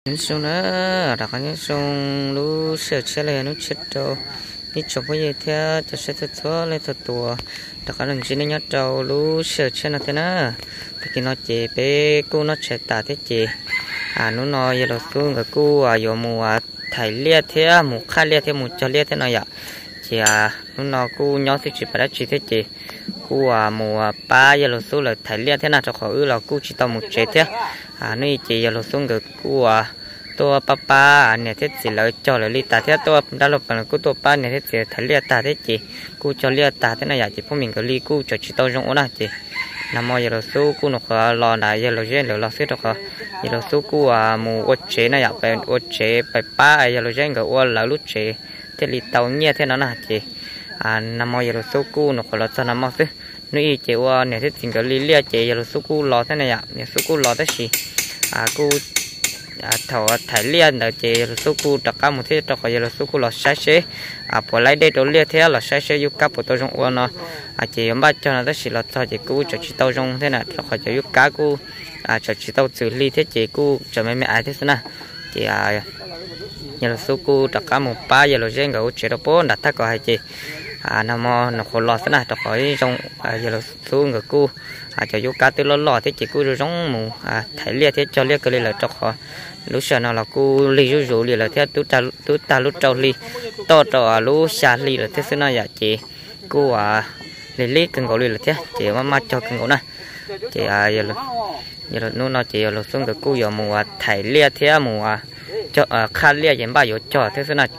xuống nữa đặt cái xuống lú sửa xe này nó chết rồi đi chụp cái gì thế cho xe thật thua lên thật tua đặt cái lần chín nhát trâu lú sửa xe nó thế nào thì nó chỉ bé cô nó chạy tạt thế chỉ nó nói giờ xuống cái cô giờ mùa thải lia thế mùa khai lia thế mùa cho lia thế này ạ chỉ nó nói cô nhỏ thì chỉ phải chỉ thế chỉ cô mùa ba giờ xuống là thải lia thế nào cho khỏi là cô chỉ tao một chế thế nơi chỉ giờ xuống cái côตัวป้าเนี่ยที่สิเราจอเลยลิตาที่ตัวดาวปันกูตัวป้าเนี่ยที่สิทะเลตาที่จีกูจอเลียตาที่น่าอยากจีพวกมิงก็ลีกูจอจิตเอาจงอ้นะจีน้ำมอยเราสู้กูนกรอได้ยังเราเจนเราซื้อตัวยังเราสู้กูมูอดเจน่าอยากไปอดเจไปป้ายังเราเจนก็อ้วนเราลุเจที่ลิตาเนี่ยที่นั่นนะจีน้ำมอยเราสู้กูนกเราจะน้ำมอซื้อนี่จีว่าเนี่ยที่สิงก็ลีเลียจียังเราสู้กูรอที่น่าอยากเนี่ยสู้กูรอได้สิกูthầu thải liên là chỉ số cu đặc cao một thế đặc cái là số cu là sai chế bỏ lại đây đồ liên thế là sai chế yêu cấp của tôi trong uốn nó chỉ bắt cho nó chỉ là cho chỉ cu cho chỉ tao trong thế này đặc cái cho yêu cá cu cho chỉ tao xử lý thế chỉ cu cho mấy ai thế nào chỉ như là số cu đặc cao một ba giờ là trên cái chỉ đó bốn đặt thắt có hay chỉ nằm nó khó lọt thế này đặc cái trong giờ là số người cu cho yêu cá từ lọt thế chỉ cu trong mù thải liên thế cho liên cái này là đặc lúc sau nó là cô li rú li là thế tú ta lúc trâu li to trâu lúc xa li là thế nó giả chị cô li cần gỗ li là thế chị mà cho cần gỗ này chị giờ là nó chị là xuống cái cô giờ mùa thải lia thế mùa cho khai lia gì bao giờ cho thế này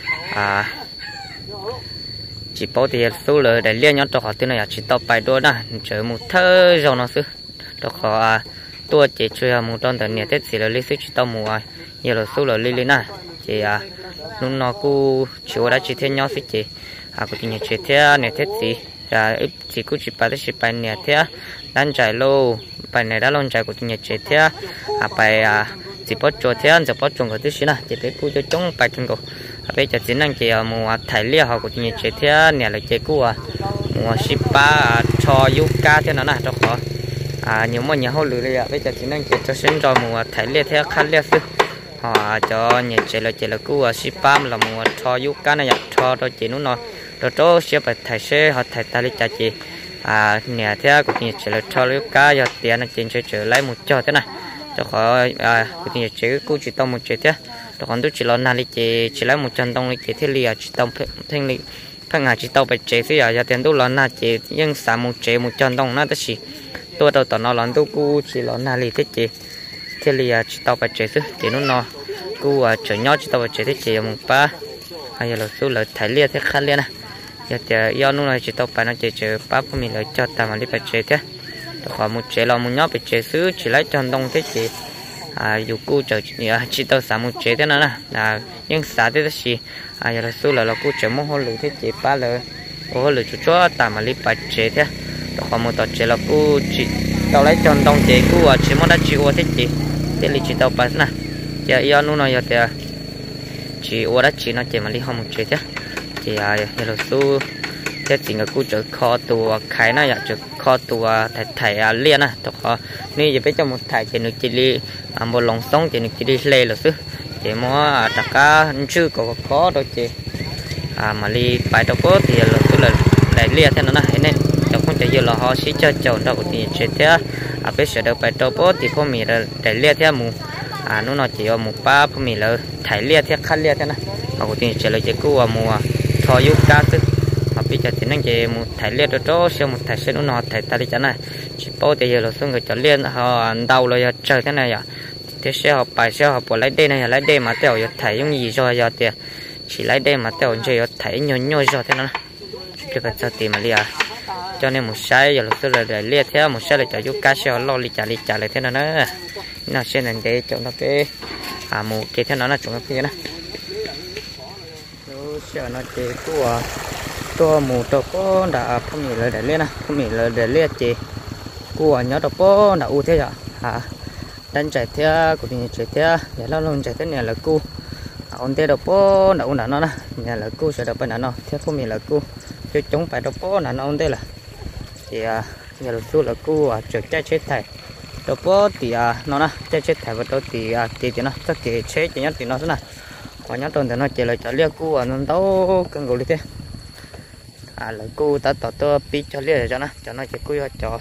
chỉ bảo thì số lượng để lia nhóm cho họ thế này chỉ tao bài đôi nè chờ một thơ rồi nó xứ cho họตัวเจช่วยมูตอนแต่เนี่ยเทศสิเราเลี้ยงชิตามัวเยอะเราสู้เราเลี้ยงนะเจีนุ่นนอกูชัวร์ได้ชิเทียนย้อนสิเจกูกินชิเทียเนี่ยเทศสิจะสิกูชิไปได้ชิไปเนี่ยเทียด้านใจโลไปในด้านลงใจกูกินชิเทียไปสิปอจัวเทียนจะปอจงก็ที่สินะจะไปกูจะจงไปกันกูไปจะสินั่งเจีมัวไทยเลี้ยเขากูกินชิเทียเนี่ยเลยเจกูมัวชิปะชอยุกาเท่านั้นนะเจ้าขอnhiều mà nhà họ lừa đấy bây giờ chỉ nên chỉ cho sinh cho mùa thái liệt theo khăn liệt sư họ cho nhà chỉ là cú shipam là mùa cho yuka này cho rồi chỉ nó rồi cho ship phải xe họ thái ta liệt chỉ nhà theo cũng chỉ là cho yuka giờ tiền là chỉ trở lại một cho thế này cho họ cũng chỉ cú chỉ tông một chỉ thế rồi còn tôi chỉ là nali chỉ lấy một chân tông chỉ thế liệt chỉ tông thanh liệt phăng chỉ tông phải chỉ thế giờ tiền tôi là na chỉ nhưng xả một chân tông nó chỉตัวเราตอนนอนตัวกูchỉ làนาลีthế chị thế là chỉ tao phải chơi chứ chỉ nóกูchơi nhau chỉ tao phải chơi thế chị một ba hay là số là thái liệt thế khăn liệt nè giờ thì do nó chỉ tao phải nó chơi ba của mình là cho tao mà đi phải chơi thế còn một chơi là một nhau phải chơi chứ chỉ lấy cho đông thế chị dùกูchơi chỉ tao xả một chơi thế nào nè nhưng xả thế gì giờ là số làกูchơi một hồi lử thế chị ba là hồi lử cho tao mà đi phải chơi thế còn một tờ chế là cô chỉ tao lấy chọn đông chế cô chỉ muốn đã chịu thế chị thế là chỉ tao bắt nè giờ yêu nó nói giờ chỉ ô đã chỉ nó chỉ mà đi học một chế chứ thì là số thế chỉ là cô chở kho tù khai nó chở kho tù thải liên nè tao khoนี่จะไปจะmột thải chỉ được chỉ đi một lòng sông chỉ được chỉ đi lê là chứ chỉ muốn tất cả chưa có khó đâu chị mà đi bài đâu có thì là số là đại liên thế nó này nên không chỉ là họ chỉ cho chọn đâu thì chuyện thế bây giờ đâu phải đâu bố thì có mình là để lia thế mù nó chỉ ở một ba có mình là thải lia thế khăn lia thế này mà có tiền chỉ là chỉ có mùa thọ yêu cá chứ bây giờ thì nó chỉ một thải lia đó sau một thải sẽ nó thải ta đi chả này chỉ bố thì giờ là số người cho liên họ đầu là chơi thế này à thế sẽ họ bài sẽ họ bỏ lấy đây này lấy đây mà tèo thải giống gì rồi giờ thì chỉ lấy đây mà tèo chơi thải nhồi rồi thế này cái vật sao tìm mà lia cho nên một sai giờ là tôi là để liệt theo một sai là cho giúp cá xeo lo li trả lại thế nào nữa nào xem này để cho nó cái một cái thế nào là chúng nó kia nè xeo nó chỉ của tôi một đầu có đã không nghĩ là để liệt nè không nghĩ là để liệt chỉ của nhớ đầu có đã u thế rồi đánh chạy theo của mình chạy theo để lo luôn chạy thế này là cu ông thế đầu có đã u nó nè nhà là cu sẽ được bên nào theo không nghĩ là cu cho chúng phải đầu có là nó ông thế là thì giờ là số là cô chờ trái chết thầy đó bố thì nó nè chết thải vào đó thì thì nó chắc thì chế chỉ nhất thì nó thế nào còn nhớ tuần thì nó chỉ là cho lia cu nó đâu cần gọi thế là cu ta tỏ pi cho lia cho nó chỉ cu cho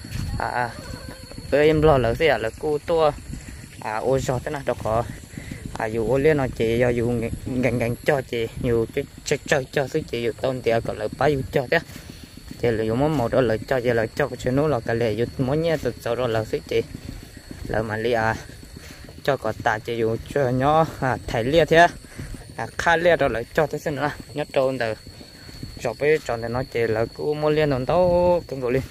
em lo là gì là cu tua ô gió thế nào đó có dù ô lia nó chỉ dù ngành cho chỉ nhiều cho thứ chỉ dù tôn thì còn là bao nhiêu cho thế thì là dùng món đó là cho vậy là cho cái nó là cái lệ dùng món nhé từ sau đó là thứ chỉ là mà lia cho có tạ chỉ dùng cho nhỏ thải lia thế khai lia đó là cho thế xem nữa nhớ trôn từ chọc với tròn thì nó chỉ là cứ mua lia nó đâu cái gọi liền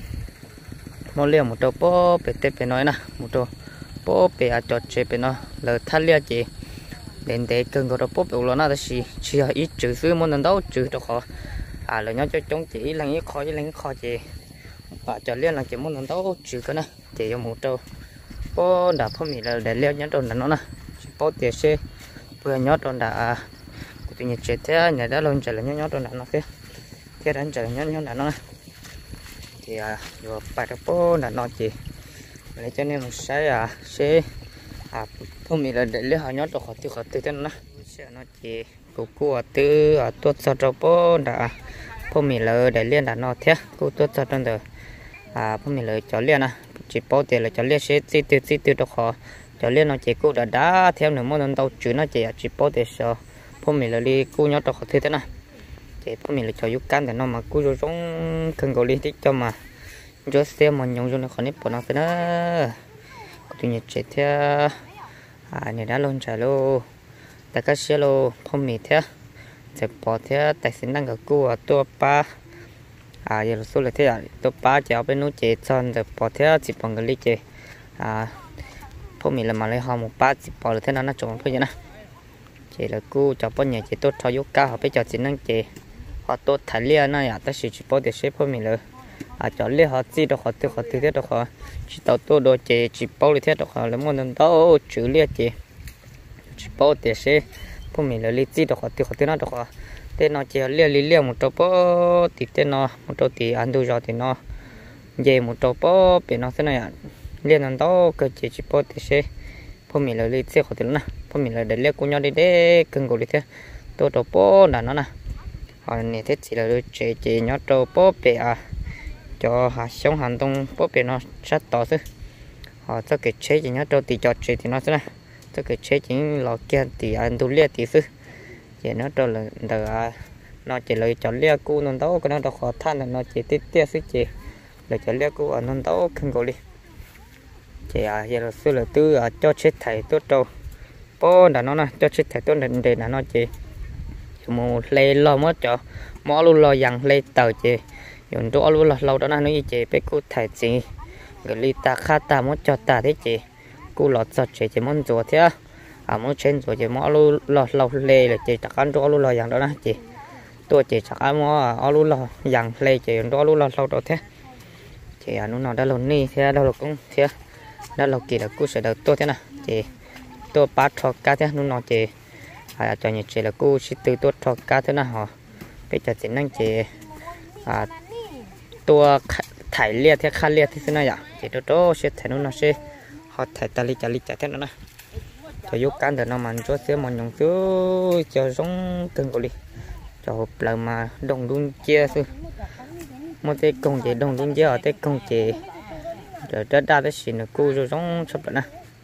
mua lia một đầu bó bể tép bể nói nè một đầu bó bể cho chế bể nó là thải lia chỉ đến để cần gọi đó bó bể nó là chỉ ít chữ xứ muốn nó đâu chữ đó khó là nhớ cho chúng chỉ là những khó chỉ và cho liên là chỉ muốn nó đâu chữ cái này chỉ một đầu bó đã phong mì là để lia nhớ tròn là nó nè bó tiền xe vừa nhớ tròn đã tự nhiên chết thế nhà đã luôn trở lại nhớ tròn là nó thế thế đến trở lại nhớ là nó thì vừa bài tập bó là nó chỉ lấy cho nên một sai xe phong mì là để lia họ nhớ tròn khó tiêu thế nó chỉ cô từ tuột sau đó bó đã phong mì là để liên là nó thế cô tuột sau đó phong mì là cho liên chỉ bao tiền là cho liên sẽ chi tiêu đó khó cho liên nó chỉ cô đã theo nửa món đâu chứ nó chỉ bao tiền sao phong mì là đi cô nhớ đó khó thế nào chỉ phong mì là cho giúp can để nó mà cô giống cần gọi liên tích cho mà cho xem mà nhung cho nó khó nếp của nó thế nữa tuy nhiên chỉ theo này đã luôn trả luôn tại các xe lô phong mì thế sẽ bỏ thế tại xin năng của cô tua ba giờ là số là thế tua ba chỉ ở bênนู้นchế son rồi bỏ thế chỉ bằng cái ly chế phong mì là mà lấy họ một ba chỉ bỏ được thế nào nó trộn thôi vậy nè chế là cô cho bao nhiêu chế tốt cho yếu cao họ bây giờ chỉ năng chế họ tốt thải lia nó à ta chỉ bỏ được xếp phong mì là cho lia họ chỉ được họ tiêu thế được họ chỉ tàu tôi đồ chế chỉ bỏ được thế được họ lấy một lần đó chữ lia chế chỉ bỏ được xếp phong mì là lý trí được họ tiêu nó được họ tên nó chỉ lia một trâu bó thì tên nó một trâu thì ăn đủ rồi thì nó về một trâu bó bị nó thế này liên ăn đó cơ chỉ bỏ thì sẽ phong mì là lý trí họ tiêu nó phong mì là để lia cùng nhau đi để cần gọi đi thế tôi trâu bó là nó nè họ này thế chỉ là chỉ nhớ trâu bó bị cho sống hành động bó bị nó sát to chứ họ cho cái chế chỉ nhớ trâu thì cho chế thì nó thế này cho cái chế chính lò kia thì ăn đủ lia thì sư vậy nó cho là đờ nó chỉ lấy cho lia cu nó đâu cái nó đâu khó than là nó chỉ tiết tiết sức chỉ lấy cho lia cu ở nó đâu không có đi chỉ giờ là sư là tư cho chết thầy tốt đâu bố đã nó nè cho chết thầy tốt để là nó chỉ một lê lo mất cho mỏ luôn lo rằng lê tờ chỉ dùng chỗ luôn là lâu đó nó như chỉ bé cu thầy chỉ người li ta khá ta mất cho ta thế chỉ cô lọt sọt chỉ muốn rùa thế muốn trên rồi chỉ mỏ lu lọt lâu lê là chỉ chắc ăn cho lu lò dạng đó nè chị tôi chỉ chắc ăn mỏ lu lò dạng lê chỉ đó lu lọt lâu đó thế chị nó nào đã lồn ni thế đâu là cũng thế đã lâu kỳ là cô sẽ được tôi thế nào chị tôi bắt cho cá thế nó nào chị cho như chị là cô sẽ từ tôi cho cá thế nào họ bây giờ chỉ năng chị tôi thải lia thế khai lia thế nào vậy chị đó sẽ thải nó sẽ họ thải tali chả thế nào nè cho giúp cán được nó mà cho xíu mà nhung xíu cho giống từng gọi đi cho lời mà đồng đun chia sư một cái công chế đồng đun chia ở cái công chế rồi rất đa cái gì nữa cô rồi giống sắp được nè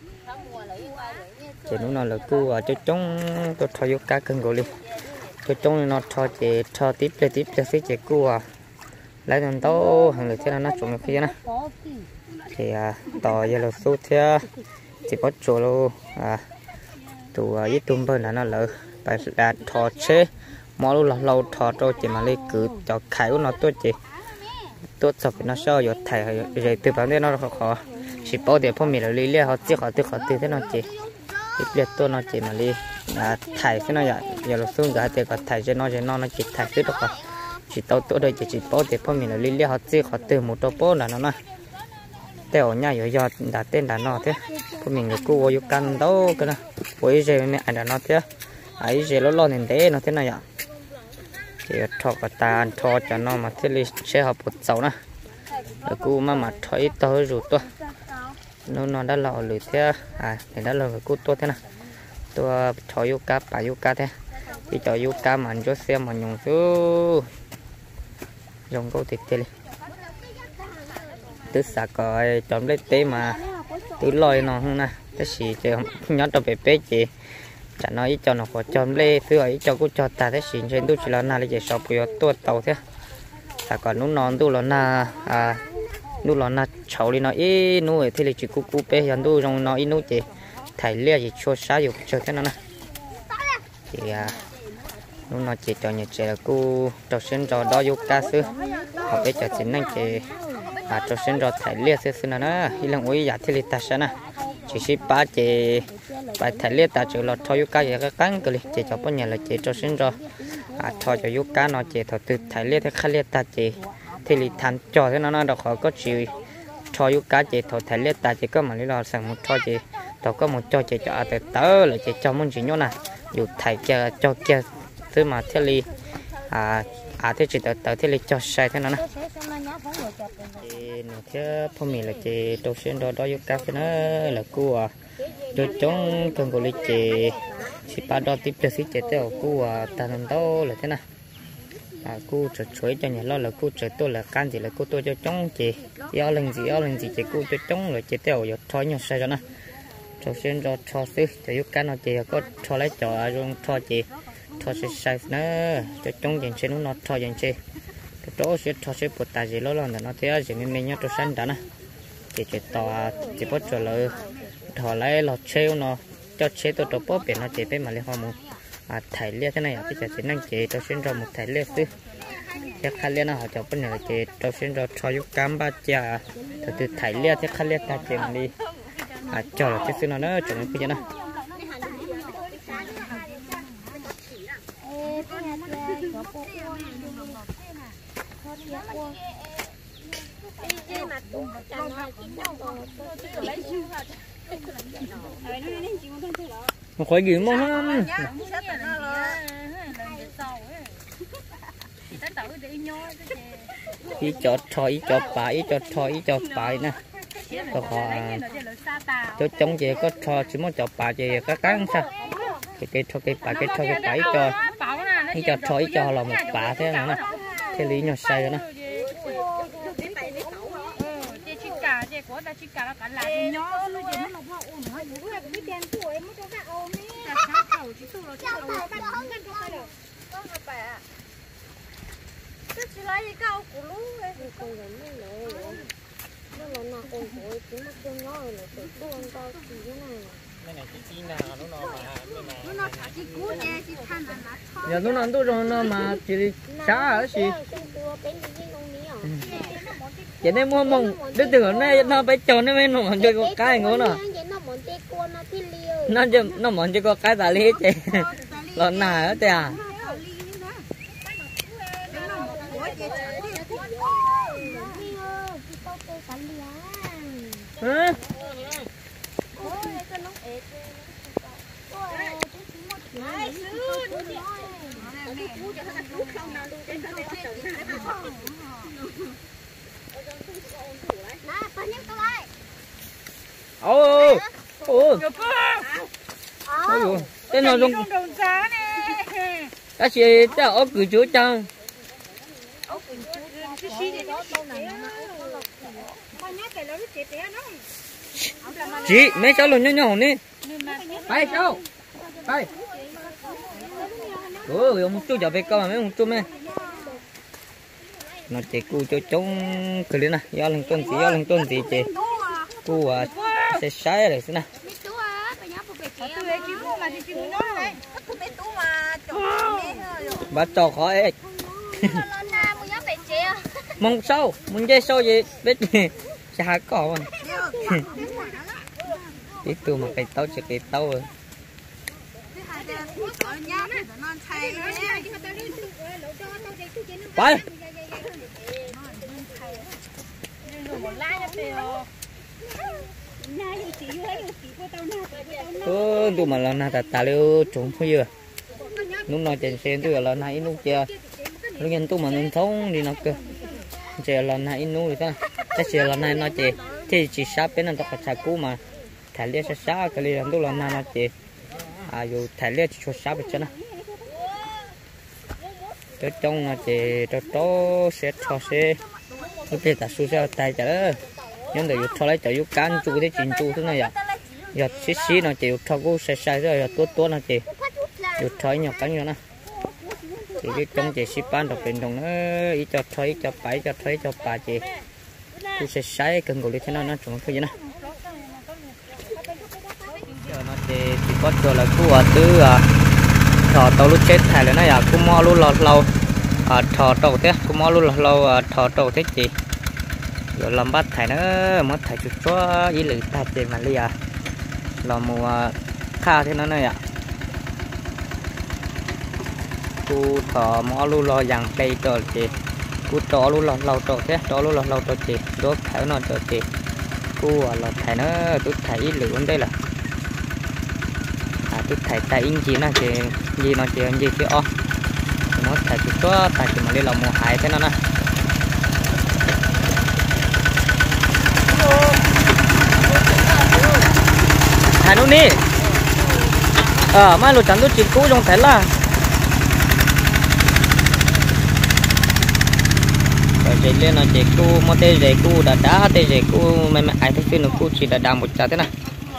chỉ nó là cô ở cho chúng tôi cho giúp cá cần gọi đi cho chúng nó cho chế cho tiếp cho xí chế cô lấy thằng tao hàng người thế nào nó trộn được kia nè thì tỏ giờ là số thế chỉ có chỗ luôn tụ ít tôm bơi là nó lỡ phải là thọ chế mỏ luôn lâu thọ rồi chỉ mà lấy cứ cho khai của nó tốt sập nó sơ rồi thải rồi từ bản thân nó khó chỉ bảo để phong mì là lấy họ tiếc họ tiêu thế nó chỉ ít liệt tôi nó chỉ mà lấy thải thế nó vậy giờ là xuống cái thì có thải cho nó chỉ thải tiếp được chỉ tao tôi đây chỉ bảo để phong mì là lấy họ tiếc họ tiêu một tô là nó tèo nha giờ đã tên là nó thế của mình người cô vô căn đâu cái này với giờ này anh nó thế ấy giờ nó lo nên thế nó thế này ạ thì cho cả ta cho nó mà thế li sẽ học một sáu nè cô mà thấy tới rồi tôi nó đã lọ lưỡi thế thì đã lọ cút tốt thế nào tôi cho yuka bà yuka thế thì cho yuka mà cho xem mà nhung số dùng câu thịt chơi từ xa coi chọn lấy té mà từ lòi nó không nè cái gì chơi nhớ cho bé chị chả nói cho nó có chọn lấy thứ ấy cho cô cho ta thế gì trên tôi chỉ là na lấy chỉ shop của tôi tàu thế ta còn nút non tôi là na nút là na cháu đi nó ít nút thì là chỉ cú bé hiện tôi trong nó ít nút chị thầy lia gì cho saoอยู่chơi thế nào nè thì nút nó chỉ cho nhà trẻ là cô trò sinh trò đó yêu ca sư họ bé trò chính năng chị trò sinh trò thầy lia sư sư nó đi làm uống giả thì là ta sao nè chỉ ba chị bài thầy lia ta chỉ là thôi yêu ca gì cái cắn cái chị cho bao nhiêu là chị trò sinh trò thôi cho yêu ca nó chị thôi từ thầy lia thì khai lia ta chị thì là thành trò thế nó đâu khỏi có chịu thôi yêu ca chị thôi thầy lia ta chị có mà lý do sang một thôi chị tao có một cho chị cho từ tớ là chị cho muốn chị nhớ nè dù thầy kia cho kia thứ mà thế li thế chị tớ thế li cho sai thế nào nè chị nó thế phong mì là chị đầu tiên đó yêu cà phê nó là cô cho chúng cần gọi là chị ba đó tiếp theo chị theo cô ta làm đâu là thế nào cô trở chuối cho nhà lo là cô trở tôi là can gì là cô tôi cho chúng chị ao lần gì chị cô cho chúng là chị theo giờ thôi nhau sai cho nè cho xin cho xứ cho giúp cá nó chị có cho lấy trò luôn cho chị cho sai nữa cho chúng dành trên nó cho dành chị chỗ sẽ cho sẽ bột tài gì lo là nó thế gì mình nhớ cho sáng đã nè chị tòa chị bắt cho lời thò lấy lọt treo nó cho chế tôi cho bóp biển nó chị bên mà lấy hoa mù thải lia thế này bây giờ chị năng chị cho xin một thải lia xứ chắc khai lia nó họ cho bên này chị cho xin cho giúp cám ba cha từ thải lia chắc khai lia ta chị đi cho là cái xứ nó nữa chuẩn bây giờ nè một khối gì mà không ý cho thoi ý cho bài ý cho thoi ý cho bài nè có cho chống chị có cho chỉ muốn cho bà chị các cán sao cái cho cái bà cái cho cái bảy cho ý cho thoi cho là một bà thế nào nè thế lý nhỏ sai rồi nè giờ nó ăn tôi rồi nó mà chỉ xá ở gì vậy nên mua mông đứa tưởng nó phải tròn nó mới nó chơi có cái ngố nè nó mòn chơi có cái tà lý chị lợn nào hết à hả ô cái nó dùng cái gì cho ốc cử chúa chăng chị mấy cháu lùn nhỏ nhỏ nè phải cháu phải ông chú giờ về câu mà mấy ông chú mẹ nó chỉ cu cho chúng cái này nè do lần tuần gì chị cu sẽ sai rồi thế này bắt cho khỏi mong sâu muốn dây sâu gì biết chả có mà ít tôi mà cái tàu chỉ cái tàu rồi phải tôi mà lần nào ta lưu trúng bây giờ lúc nào trên xe tôi lần này lúc chưa lúc nhân tôi mà nên thống đi nó cơ chờ lần này nu thì ta sẽ lần này nó chị thì chỉ sát bên nó có chạy cũ mà thải lia sát cái lia lúc là nó chỉ dù thải lia chỉ cho sát bên chân á cho trong là chỉ cho sẽ cho sẽ có thể ta suy ra tay chả nhưng để cho lấy cho cán chú thế chín chú thế này ạ giờ xí nó chỉ cho cô sai sai rồi tua nó chỉ thôi nhỏ cắn nhỏ nè thì cái trong chỉ ship bán được bên trong nó ý cho thấy cho bảy cho thấy cho bà chị cô sẽ sai cần gọi thế nào nó chuẩn thôi nè giờ nó chỉ có cho là cô ở từ thọ tàu lúc chết thải là nó à cô mò luôn lâu thọ tàu thế cô mò luôn lâu thọ tàu thế chị rồi làm bắt thải nó mất thải chút cho ý lử ta chị mà đi là mùa kha thế nó này ạ cô thọ mò luôn lo rằng đây rồi chị cô trò luôn lâu trò thế trò luôn lâu trò chị đốt thải nó trò chị cô là thải nó tôi thải ý lử đây là tôi thải tay in gì nó chị gì nó chị gì chứ nó thải chút cho tại chị mà đi làm mùa hại thế nó nè thải nó đi mai lụt chẳng tôi chỉ cũ trong thải là rồi chị lên là chị cũ một tê giày cũ đã tê giày cũ mày ai thấy phim nó cũ chỉ đã một chả thế này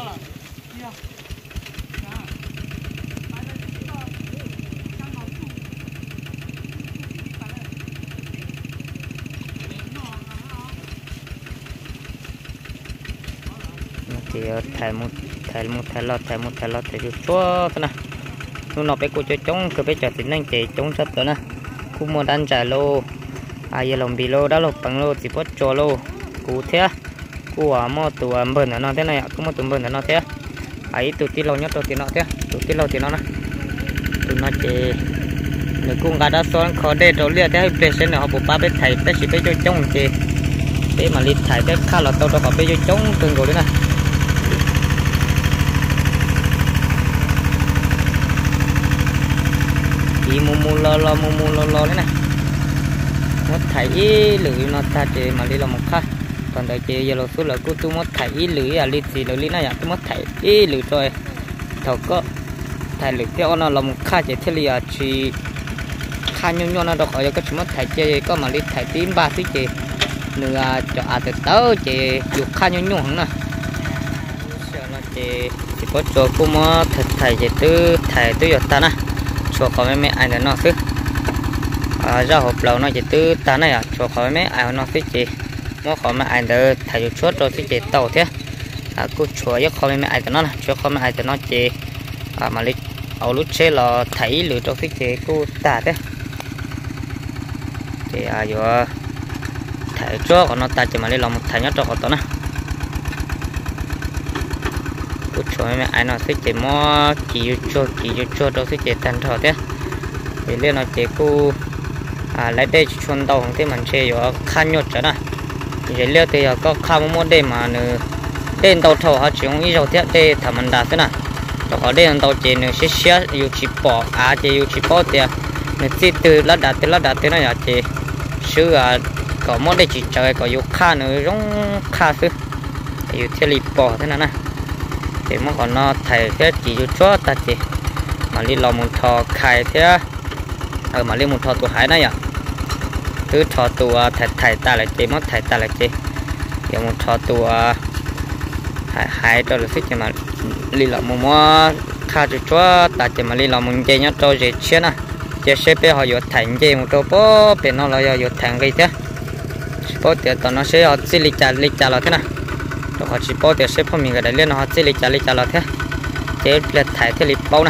thì thải lót thì chúa thế này lúc nào bé cô chơi trống cứ bé chơi thì nên chơi trống sắp tới nè cô mua đan trả lô giờ lòng bị lô đã lột bằng lô chỉ bắt cho lô cô thế cô mua tủ bẩn nó thế này cô mua tủ bẩn nó thế ấy tủ tí lâu nhất tủ tí nó thế tủ tí lâu thì nó nè tụi nó chơi người cung gà đã xoắn khó để đồ liệt thế hay bé xem là họ bộ ba bé thải bé chỉ bé chơi trống chơi thế mà lịch thải bé khá là to có bé chơi trống từng rồi đấy nè chỉ mù lo đấy này mất thải lưỡi nó ta chỉ mà đi là một khác còn đợi chị giờ là số là cô tu mất thải lưỡi lịch gì lưỡi này tôi mất thải lưỡi rồi thầu có thải lưỡi theo nó là một khác chỉ theo là chỉ khai nhon nó đọc ở cái chỉ mất thải chơi có mà đi thải tím ba tí chị nửa cho từ tới chị dục khai nhon nè nó chỉ có cho cô mất thải chỉ từ thải từ giờ ta nè cho khỏi mấy ai nó xứ ra hộp lẩu nó chỉ từ ta này cho khỏi mấy ai nó xứ chị mua khỏi mấy ai được thầy chốt rồi xứ chị tàu thế cô chùa với khỏi mấy ai nó cho khỏi mấy ai nó chị mà lịch ở lúc chơi là thấy lựa cho xứ chị cô ta thế thì giờ thầy chốt nó ta chỉ mà lấy lòng một thầy nhớ cho họ tao nè cô chùa mấy ai nó xứ chị mua chỉ cho đâu xứ chị tan thọ thế thì lên nó chị cô lấy đây chuồn đầu thế mình chơi ở khăn nhột cho nè thì lên thì có khăn mua đây mà nữa đây tàu thầu họ chỉ không ít rồi thế đây thằng mình đặt thế nè cho họ đây tàu chị nữa xí yêu chỉ bỏ chị yêu chỉ bỏ thì nữa chỉ từ lát đặt thế này chị xứ có mua đây chỉ chơi có yêu khăn nữa giống khăn xứ yêu theo lì bỏ thế này nè thì mà còn nó thầy thế chỉ cho ta chị mà đi làm một thò khai thế mà lên một thò tụ hải này cứ thò tụ thầy ta lại chị mất thầy ta lại chị giờ một thò tụ hải cho là thích mà đi làm một món khai cho ta chị mà đi làm một chơi nhá cho gì chứ nè chơi xếp họ vô thành chơi một chỗ bó bên nó là vô thành cái thế bó thì tao nó sẽ họ chỉ lịch trả là thế nào họ chỉ bao tiền xếp mình cái đấy lên họ chỉ lịch trả là thế chế là thải thế lịch bao nè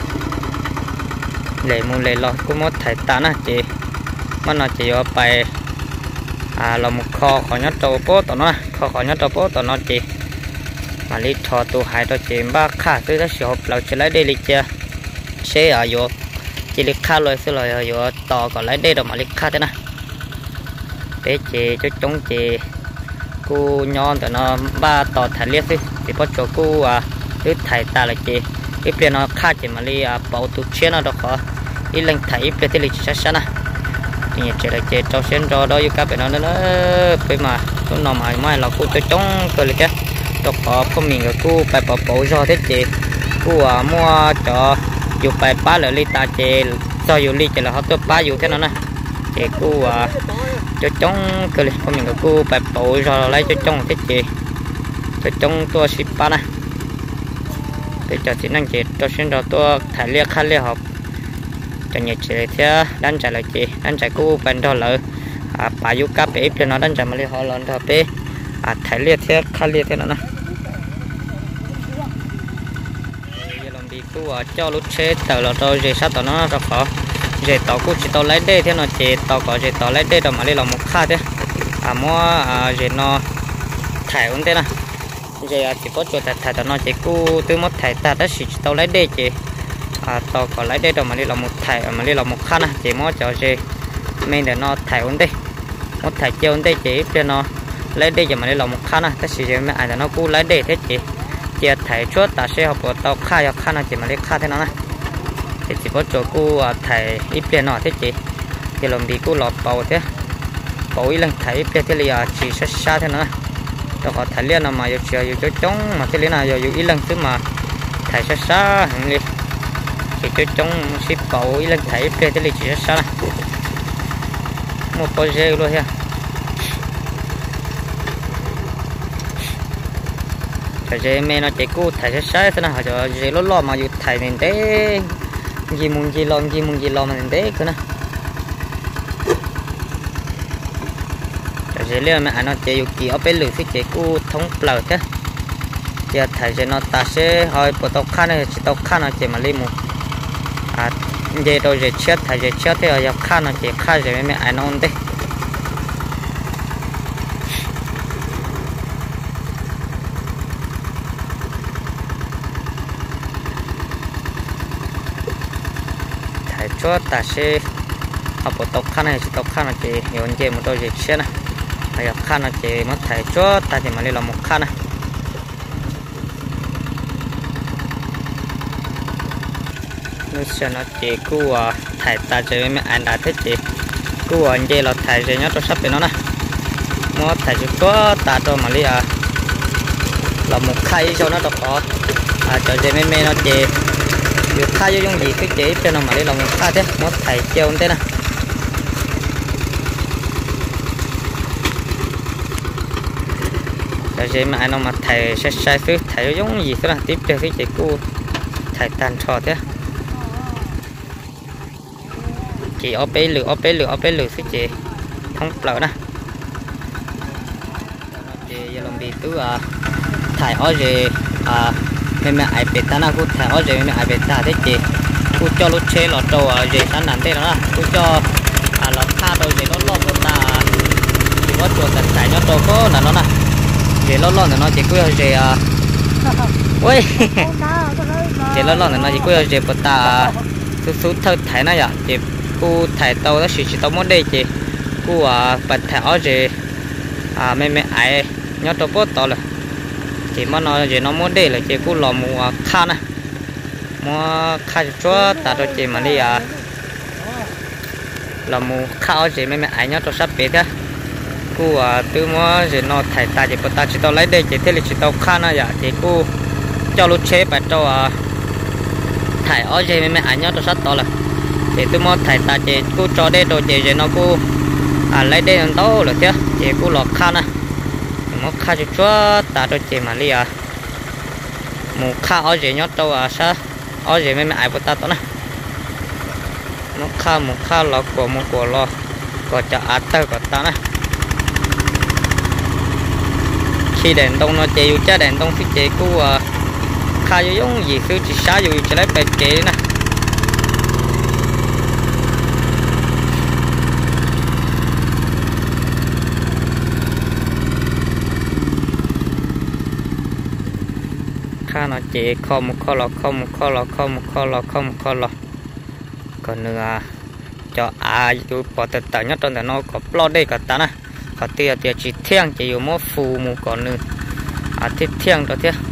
lấy một lấy lọ cũng mất thải ta nè chị mà nó chỉ ở bài là một kho khỏi nhất trâu bố tao nó kho nhất trâu bố tao nó chị mà lịch thọ tụ hai tao chị ba khá tôi đã sử dụng chỉ lấy đây lịch chưa xe ở vô chỉ lịch khá rồi xưa rồi ở vô tao còn lấy đây đâu mà lịch khá thế này để chị cho chúng chị cô nhon thì nó ba tỏ thải liệt thì có chỗ cô cứ thải ta là chị ít tiền nó khác chỉ mà đi bảo tụ chia nó được khó ít lần thải ít tiền thì lịch sát sát nè thì nhà chơi là chơi trâu sen trâu đó yêu cá bên nó bây mà tôi nằm mãi mãi là cô tôi chống tôi lấy cái tôi có mình cái cô phải bỏ bổ cho thế chị cô mua cho dù phải ba lợ ly ta chơi do dù ly chơi là họ tôi ba dù thế nào nè chị cô cho chống tôi lấy có mình cái cô phải bổ cho lấy cho chống thế chị tôi chống tôi ship ba nè để cho chị năng chị tôi xin cho tôi thải liệt khá liệt học cho nhà chị thế đánh trả lại chị đánh trả cô bên đó là bà yêu cá bé cho nó đánh trả mà đi họ lần đó bé thải liệt thế khá liệt thế nó nè giờ làm bị cô cho lúc chế tờ là tôi về sát tao nó rất khó về tao cô chỉ tao lấy đây thế nó chị tao có về tao lấy đây đâu mà đi làm một khá thế mua về nó thải ổn thế nè giờ chỉ có chỗ thải tao nó chị cô từ mất thải ta đã chỉ tao lấy đây chị tao có lấy đây đâu mà đi làm một thải mà đi làm một khăn chỉ muốn cho gì mình để nó thải ổn đây một thải chơi ổn đây chỉ cho nó lấy đây giờ mà đi làm một khăn ta chỉ cho mấy ai nó cú lấy đây thế chị thải chốt ta sẽ học của tao khai học khăn chỉ mà lấy khai thế nó này thì chỉ có chỗ cú thải ít tiền nó thế chị thì làm bị cú lọt bầu thế bầu ít lần thải ít thế là chỉ sẽ xa thế nữa rồi họ thải liên mà giờ giờ chống mà thế nào giờ ít lần thứ mà thải sẽ xa hàng liền chỉ cho trong ship bầu ý lên thấy về cái lịch chỉ sao một bao giờ luôn ha cái gì mẹ nó chỉ cô thấy sẽ sai thế nào cho gì nó lo mà dù thấy mình thế gì muốn gì lo mà mình thế cơ nè cái gì liền mẹ nó chỉ dù kỳ ở bên lưỡi thì chỉ cô thống lợt thế giờ thấy gì nó ta sẽ hỏi bộ tàu khăn này chỉ tàu khăn nó chỉ mà đi một giờ tôi giờ chết thì ở khăn nó chỉ khăn rồi mẹ ai nôn đấy thầy cho ta sẽ học bộ tộc khăn này chỉ tộc khăn nó chỉ nhiều anh chị một tôi giờ chết này ở khăn nó chỉ mất thầy cho ta chỉ mà đi làm một khăn này nó sẽ nó chỉ cú thải ta chơi mấy anh đã thích chị cú anh chơi là thải chơi nhớ tôi sắp đến nó này mua thải chỉ có ta cho mà đi là một khay cho nó độc có cho chơi mấy nó chơi được khay vô dùng gì cái chế cho nó mà đi là một khay thế mua thải chơi thế này cho chơi mấy anh nó mà thải sẽ sai thứ thải giống gì thế là tiếp theo cái chế cú thải tàn trò thế chị ở bên lửa xí chị không lỡ nè chị giờ làm bị cứ thải ở gì mẹ ai biết ta nào cũng thải ở gì mẹ ai biết ta thế chị cũng cho lúc chơi lọt đồ gì sáng nản thế đó cũng cho lọt tha đồ gì nó lọt của ta chỉ có chuột tận thải nó đồ có là nó nè gì lọt lọt nó chỉ cứ gì ui chỉ lọt lọt nó chỉ cứ gì của ta số thợ thải nó vậy chị cô thải tàu đó chỉ tàu muốn đây chị cô bật thải ở gì mẹ ai nhớ tàu bớt tàu là chỉ mà nó gì nó muốn đây là chị cô làm mua khan này mua khan cho ta cho chị mà đi làm mua khan gì mẹ ai nhớ tàu sắp biết á cô từ mua gì nó thải ta chỉ ta chỉ tàu lấy đây chị thế là chỉ tàu khan này chị cô cho lúc chế bật tàu thải ở gì mẹ ai nhớ tàu sắp tàu là thì tôi muốn thải ta chị cô cho đây đồ chị nó cô lấy đây nó đâu được chứ chị cô lọt khăn à một khăn cho chúa ta cho chị mà đi một khăn ở gì nhớ đâu sao ở gì mấy ai bắt ta đó nè một khăn lọt của một của lo của cho tơ của ta nè khi đèn đông nó chị cha đèn đông phía chị cô khăn giống gì cứ chỉ xá dù chỉ lấy bẹt chị nè nó chỉ không lọ còn nữa cho tôi bỏ từ từ nhất trong nó có lo đây cả ta nè có tiền chỉ thiêng chỉ dùng một phù một còn nữa thiết thiêng đó thế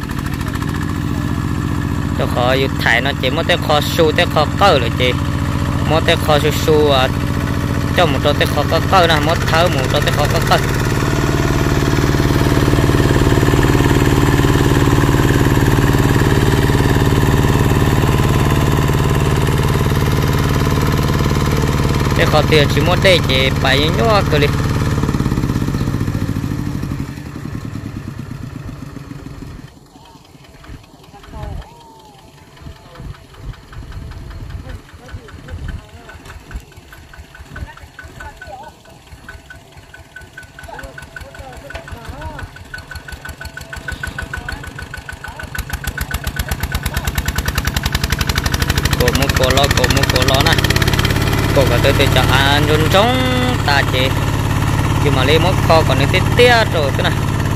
cho khó thải nó chỉ một cái kho su cái kho cỡ rồi chị một cái kho su cho một trâu tết khó có cơ nè mất thở một trâu tết khó có cơ để khó tiền chỉ muốn đây chỉ phải nhớ cơ đi cổ một lo nè cổ cả tới cho ăn run trống ta chỉ nhưng mà lấy mốt kho còn đến tía rồi thế này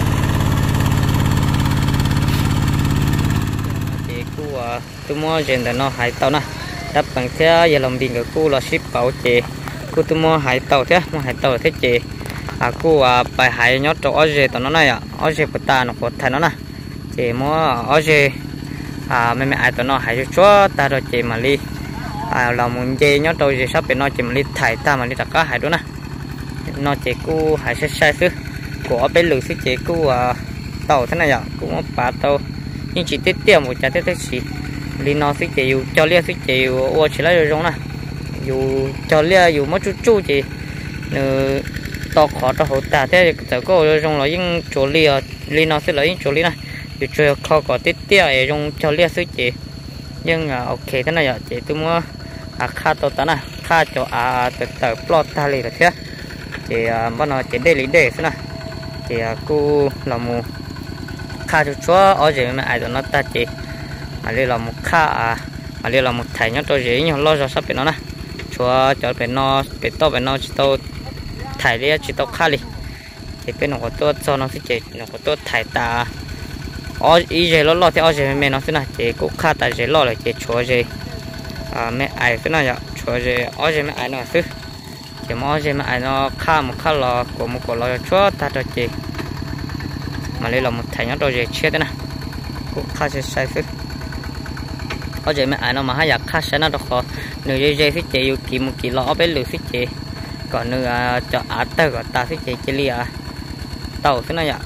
chị cu tôi mua trên là nó hải tàu nè đắp bằng thế giờ làm điện của cu là ship bảo chị cu tôi mua hải tàu thế chị cu bài hải nhót cho ở gì tao nó này ở gì của ta nó có thay nó nè chị mua ở gì mẹ ai tao nó hải cho ta rồi chị mà đi là muốn chơi nhớ tôi gì sắp bị nó chỉ mà đi thải ta mà đi đặt cá hải đó nè nó chỉ cu hải sẽ sai chứ của bên lưỡi sẽ chỉ cu tàu thế này ạ cũng bà tàu nhưng chỉ tiết tiền một trái tiết gì đi nó sẽ chỉ cho lia sẽ chỉ ô chỉ lấy rồi nè dù cho lia dù mất chút chỉ to khó cho hậu ta thế giờ có trong nó những chỗ lia nó sẽ lấy những chỗ lia này dù chơi khó có tiết tiền trong cho lia sẽ chỉ nhưng ok thế này ạ chị tôi mua kha to tana kha cho từ từ plot ta liền thế thì bắt nó chỉ để lý để thế này thì cô là một kha cho chúa ở gì mà ai đó nó ta chỉ mà đây là một kha mà đây là một thầy nhá tôi dễ nhau lo cho sắp bên nó nè chúa cho bên nó chỉ tôi thầy đi chỉ tôi kha đi thì bên nó có tôi cho nó sẽ chỉ nó có tôi thầy ta ở ý gì lo thì ở gì mẹ nó thế này chỉ cũng kha ta gì lo là chỉ chúa gì mẹ ai thế này ạ chúa gì ở gì mẹ ai nó chứ chỉ mà ở gì mẹ ai nó kha một kha lo của một cái lo chúa ta cho chị mà đây là một thằng nhóc rồi chết thế này cũng kha sẽ sai chứ ở gì mẹ ai nó mà hay giặc kha sẽ nó được khó nửa dây phía chị yêu kỳ một kỳ lo bên lưỡi phía chị còn nửa cho tơ của ta phía chị chỉ li tàu thế này ạ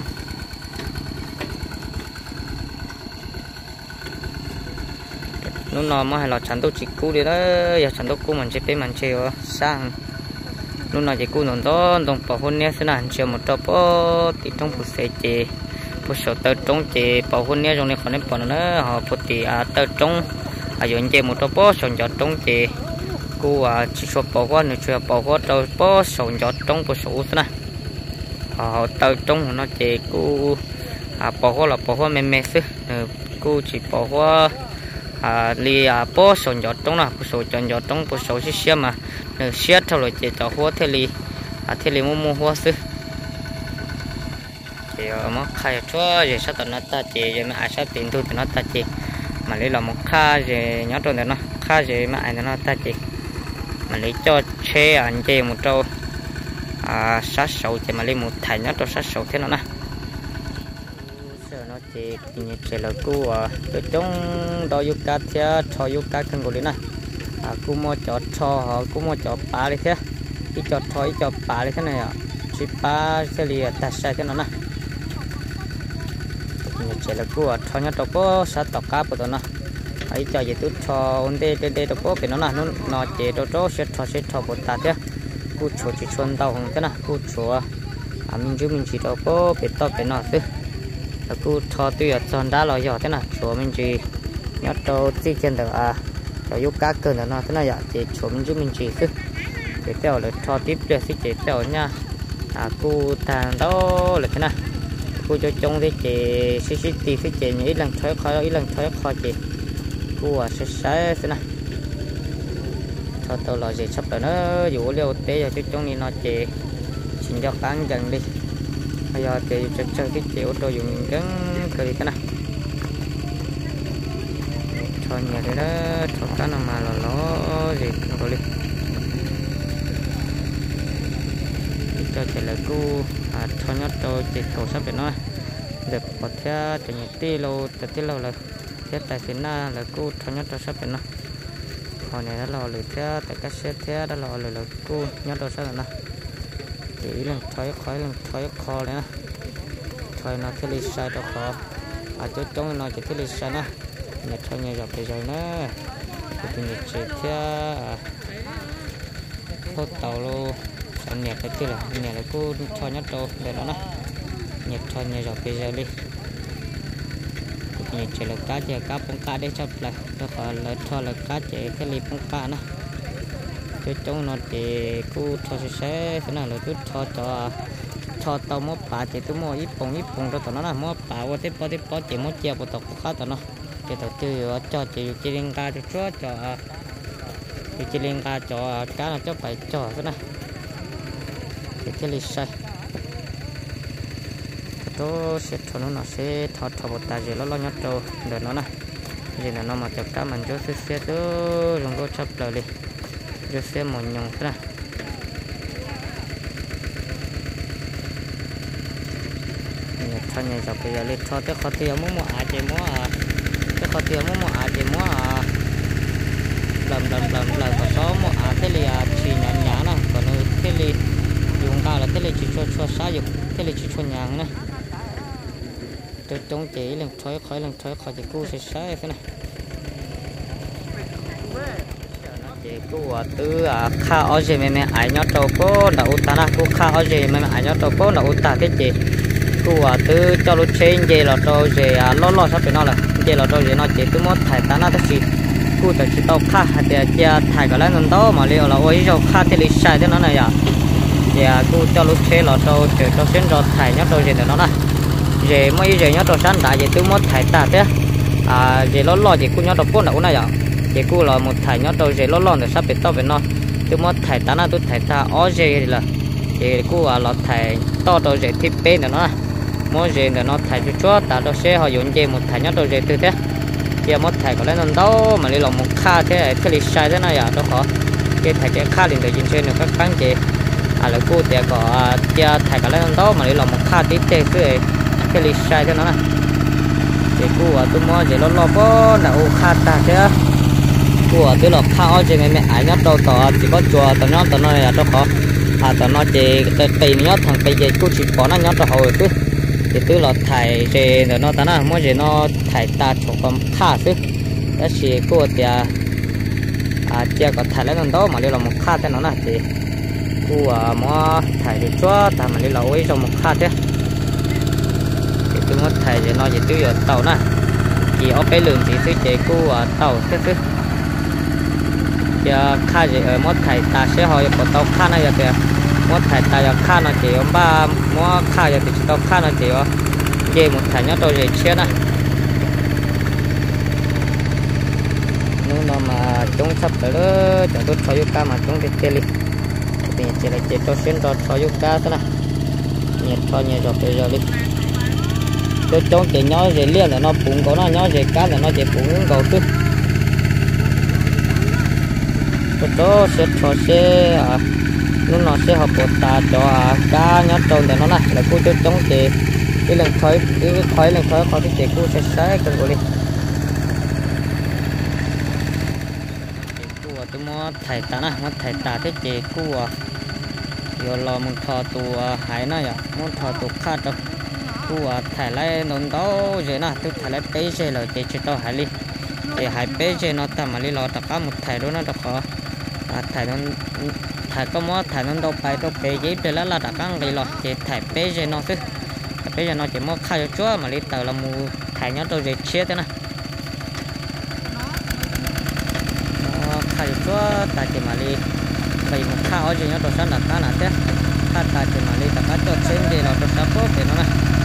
lúc nào mà hay là chắn tôi chỉ cú đi đó giờ chắn tôi cú mình chỉ mình chơi sang lúc nào chỉ cú nón đó đồng bảo hôn nhé thế nào chơi một trò bó thì trong phụ xe chơi phụ số tơ trong chơi bảo hôn nhé trong này còn nên bảo nữa họ phụ thì tơ trong dùng chơi một trò bó sòng giọt trong chơi cú chỉ số bảo hôn nữa chơi bảo hôn trò bó sòng giọt trong phụ số thế này họ tơ trong nó chơi cú bảo hôn là bảo hôn mềm xứ cú chỉ bảo hôn li bó sòng giọt trong là số chọn giọt trong số xí mà xí thôi rồi chỉ cho hoa thế li mua hoa xứ thì mà khai cho rồi sao tao nó ta chỉ rồi mà ai sao tiền thu thì nó ta chỉ mà lấy là một khai rồi nhớ rồi nó khai rồi mà ai nó ta chỉ mà lấy cho xe anh chơi một trâu sát sầu chỉ mà lấy một thải nhớ trâu sát sầu thế nó nè nó chỉ chỉ là cú tôi trong đó yêu cá thế cho yêu cá cần của đấy này cú mua cho cú mua cho ba đi thế đi cho thoi cho ba đi thế này chỉ ba sẽ liền đặt sai thế nó nè chỉ là cú cho nhá tao có sát tao cá của tao nè ấy cho gì tôi cho ổn định đây tao có cái nó nè nó chỉ tao sẽ cho một tạt thế cú cho chỉ xuân tao không thế nè cú cho mình chỉ tao có cái tao cái nó chứ cú cho tôi ở trong đá lò giò thế nào chỗ mình chỉ nhớ trâu chỉ trên được cho giúp cá cơn nó thế nào vậy thì chỗ mình giúp mình chỉ chứ để theo là cho tiếp được thì chỉ theo nha cú thằng đó là thế nào cú cho trong thì chỉ thì chỉ những lần thoái khó chỉ cú sẽ thế nào cho tôi là gì sắp tới nó dụ liều tế rồi trong này nó chỉ xin cho cá dần đi bây giờ thì chơi cái chiều tôi dùng cái cười cái này cho nhà đấy đó cho cái nào mà là nó gì rồi đi cho chạy lại cô cho nhát tôi chỉ cầu sắp để nó được bật theo từ những tí lâu là thiết tài xính là cô cho nhát tôi sắp để nó hồi này nó lò lửa thế tại các xe thế đã lò lửa cô nhớ đâu sao nè chỉ lần thói khói lần thói kho này nè thói nó thế lịch sai đâu khó chỗ trống nó chỉ thế lịch sai nè nhặt thói nhà dọc rồi nè thì nhặt chỉ thế hốt tàu luôn xong nhặt cái kia là nhặt là cô thói nhặt đâu để đó nè nhặt thói nhà dọc rồi đi nhặt chỉ là cá bông cá để chấp lại nó khỏi là thói là cá chỉ cái ly bông cá nè chỗ trống nó chỉ cô thói sẽ thế nào là cứ thói tàu mua bả chỉ tôi mua ít bông rồi tao nó là mua bả qua tiếp bao chỉ mua chèo tao cũng khá tao nó chỉ tao chơi cho chỉ liên ca cho chúa cho chỉ liên ca cho cá là cho phải cho thế này cái lịch sai tôi sẽ cho nó sẽ thọt một tài gì nó nhát trâu để nó này gì là nó mà chặt cá mình cho sẽ tôi dùng cô chấp lại đi cho sẽ một nhung thế này thôi nhà dọc bây giờ lên thôi tới khó tiêu mua cái khó tiêu mua làm có số mua thế là chỉ nhả nè còn thế là dùng cao là thế là chỉ cho xá dục thế là chỉ cho nhàng nè tôi chống chỉ lần thôi khỏi chỉ cua sẽ xá thế này chỉ cua từ kha ở gì mẹ ai nhớ trâu cô đậu ta na cô kha ở gì mẹ ai nhớ trâu cô đậu ta thế chị cô từ cho lúc trên gì là trâu gì lo sắp tới nó là gì là trâu gì nó chỉ từ một thải ta na thế gì cô chỉ tao kha thì chia thải cái lá ngân đó mà liệu là ôi rồi kha thì lịch sai thế nó này à thì cô cho lúc trên là trâu chỉ cho trên rồi thải nhớ trâu gì để nó này gì mấy gì nhớ trâu sáng đại gì từ một thải ta thế gì lo gì cô nhớ trâu cô đậu này à chỉ cô là một thải nhớ trâu gì lo để sắp tới tao về nó từ một thải ta na tôi thải ta ở gì là thì cô là thải to trâu gì tiếp bên để nó mỗi gì để nó thải cho ta đâu sẽ họ dùng gì một thải nhớ trâu gì từ thế giờ một thải có lẽ nó đâu mà đi làm một kha thế cái lịch sai thế này à đâu khó cái thải cái kha liền để nhìn trên được các cán chị là cô thì có giờ thải có lẽ nó đâu mà đi làm một kha tiếp thế cái lịch sai thế nó này thì cô tôi mua gì nó lo có đậu kha ta thế cô tôi là kha ở gì mẹ ai nhớ đâu tao chỉ có chùa tao nói là đâu khó tao nói chỉ tùy nhớ thằng tùy gì cô chỉ có nó nhớ tao hồi cứ thì tôi là thải gì rồi nó ta na mỗi gì nó thải ta chỗ con kha chứ đó chỉ cô thì chia có thải lấy nó đó mà đi là một kha thế nó là thì cô mua thải được cho ta mà đi là ôi trong một kha thế thì tôi muốn thải gì nó chỉ tôi ở tàu nè chỉ ở cái lượng thì tôi chỉ cô tàu thế chứ giờ kha gì ở mỗi thải ta sẽ hỏi có tàu kha này kìa mỗi thải ta giờ kha nó chỉ ông ba mỗi kha giờ thì tàu kha nó chỉ về một thải nhớ tôi về chia này nếu nó mà chúng sắp tới đó chẳng tôi cho yoga mà chúng thì chơi đi thì chỉ là chơi cho xuyên cho yoga thế này nhiệt cho nhiệt rồi bây giờ đi tôi chúng chỉ nhớ về liên là nó bụng có nó nhớ về cá là nó chỉ bụng cầu cứ tôi đó sẽ cho xe lúc nó sẽ học một ta cho cá nhớ trâu để nó này là cô tôi chúng chỉ cái lần khói khỏi cái chị cô sẽ xé cần của đi cô tôi mua thải ta nè mua thải ta thế chị cô rồi lo một thò tù hải nó vậy muốn thò tù khác đâu cô thải lấy nón đó rồi nè tôi thải lấy bé rồi là chị cho hải đi thì hải bé rồi nó tầm mà đi lo tất cả một thải đó nó được khó thải có mua thải nón đâu phải đâu bé giấy bé là tất cả người lo chị thải bé rồi nó chứ bây giờ nó chỉ mua khai cho chúa mà đi tàu là mua thải nhớ tôi về chia thế này khai cho chúa ta chỉ mà đi bây một khai ở gì nhớ tôi sáng đặt cá là thế khai ta chỉ mà đi tất cả cho xem gì là tôi sáng phố về nó này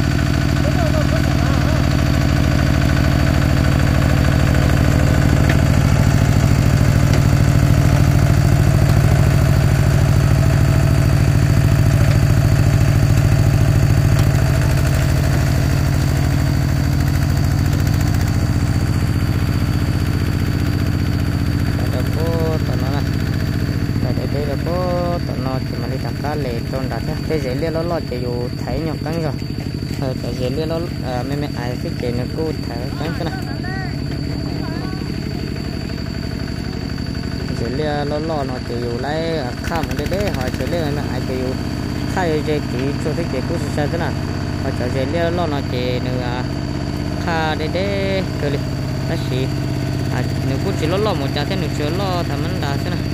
cái dễ liên nó chỉ dù thấy nhọc cắn rồi cái dễ liên nó mẹ ai cái chuyện nó cô thấy cắn cái này chỉ lia lo nó chỉอยู่ไล่ข้ามเด้ๆhọ chỉ lia nó ai chỉอยู่ข้าจะกี่ช่วยที่เกู้ใช้ตัวน่ะhọ chỉเlia nó chỉ nữaข้าเด้ๆตัวเลยนั่นสินึกกู้chỉหมดจ้าที่นึกช่วยทำมันได้ใช่ไหม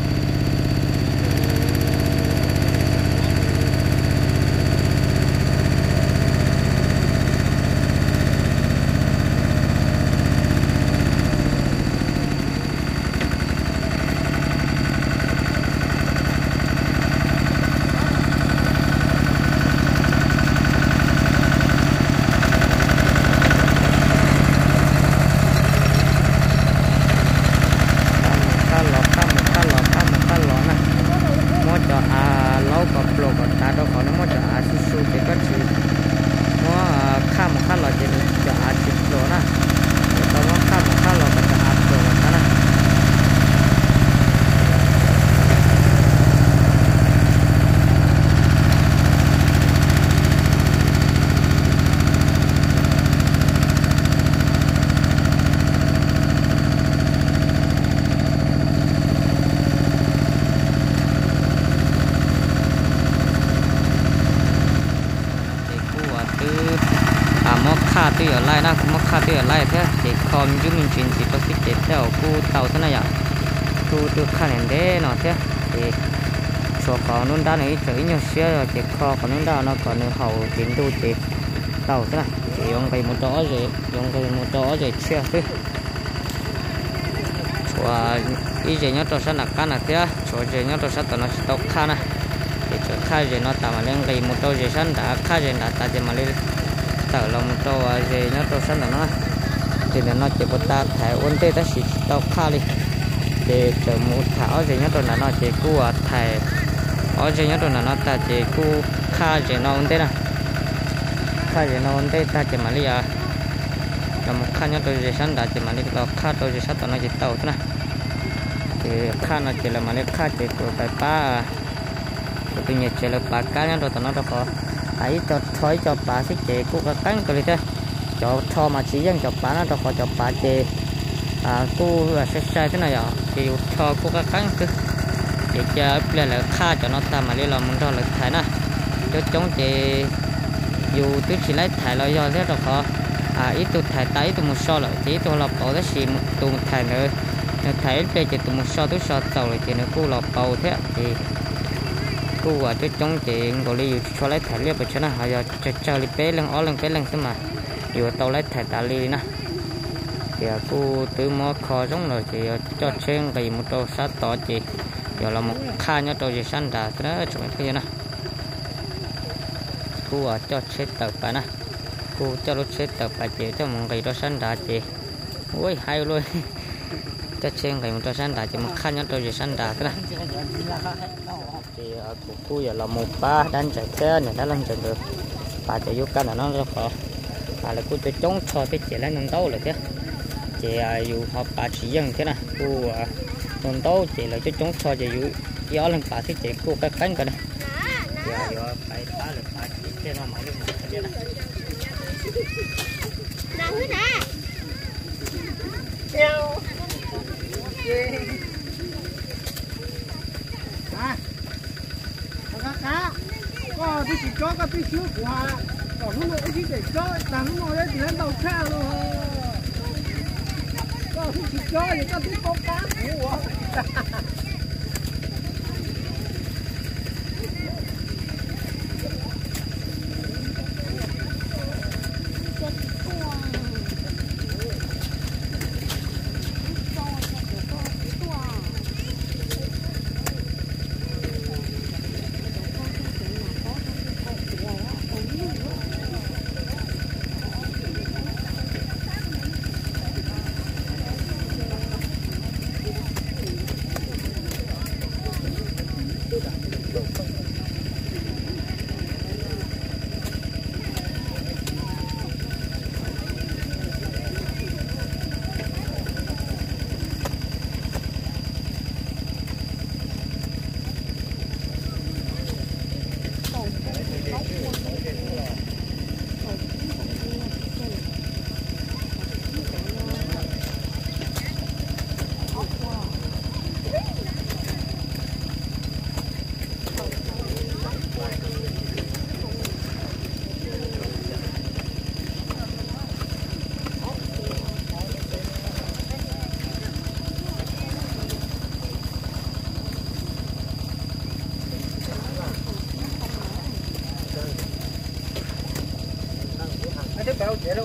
ค่าตัวอะไรนะคุณมาค่าตัวอะไรแท้เด็กคอมยุ่งจริงๆตัวสิเจ็ดเท่ากูเต่าเท่านั้นอย่างกูตัวข้าเนี่ยเด้เนาะแท้เด็กชัวร์ของนู้นด้านนี้เจออีกอย่างเสียเด็กคอของนู้นด้านเนาะก่อนนึงเขาเห็นดูเด็กเต่าเท่านั้นเด็กยองไปหมดตัวเด็กยองไปหมดตัวเด็กเชื่อสิชัวร์อีเจเนาะตัวฉันหนักกันนะแท้ชัวร์เจเนาะตัวฉันตัวนั้นตกข้านะเด็กข้าเจเนาะตามมาเลี้ยงไปหมดตัวเจฉันด่าข้าเจด่าตาเจมาเลี้ยtao làm một trâu gì nó trâu xanh nó thì nó chỉ có ta thải ôn tê ta chỉ tao khá đi để chờ một thảo gì nó trâu nó chỉ cua thải ở gì nó trâu nó ta chỉ cu khá gì nó ôn tê nè khá gì nó ôn tê ta chỉ mà đi à làm một khá nó trâu gì xanh đã chỉ mà đi tao khá trâu gì xanh tao nó chỉ tao thế nè thì khá nó chỉ là mà đi khá chỉ của cái ba tự nhiên chỉ là ba cá nó trâu nó đâu có ấy cho thói cho bà xích chế của các cánh cái này cho thò mà chỉ dân cho bà nó cho bà chế cô là sẽ sai thế này à thì thò của các cánh cứ để cho là kha cho nó ta mà đi làm muốn cho lực thải nè cho chống chế dù tôi chỉ lấy thải lo do thế rồi họ ít tôi thải tay tôi một so lại chỉ tôi lọc bảo cái gì tôi thải nữa thải về chỉ tôi một so tôi so tàu lại chỉ nữa cô lọc bảo thế thì cô ở chỗ trong chị gọi là cho lấy thẻ liệp cho nó hay là cho lấy bé lên ó lên bé lên thế mà vừa tàu lấy thẻ tạ ly nè thì cô từ mò kho giống rồi thì cho trên cái một tô sát tỏ chị giờ là một kha nhá tô gì xanh đã thế đó cho cái gì nè cô ở cho chết tập phải nè cô cho lúc chết tập phải chị cho một cái đó xanh đã chị ôi hay luôn cho trên cái một tô xanh đã chị một kha nhá tô gì xanh đã thế này thì của cô giờ là một ba đang chạy xe này đã lên chạy được bà chạy vô căn là nó rất khó là cô chạy chống cho cái chị lên nông tấu rồi chứ chị dù họ bà chỉ dân thế này cô nông tấu chị là chống cho chị dù gió lên bà thích chị cô cái cánh cái này giờ phải phá được bà chỉ trên nó mãi lên thế này cá có cái chỉ chó cái xíu quả còn lúc nãy chỉ để chó làm lúc nãy thì lên đầu xa luôn có cái chỉ chó thì có cái con cá của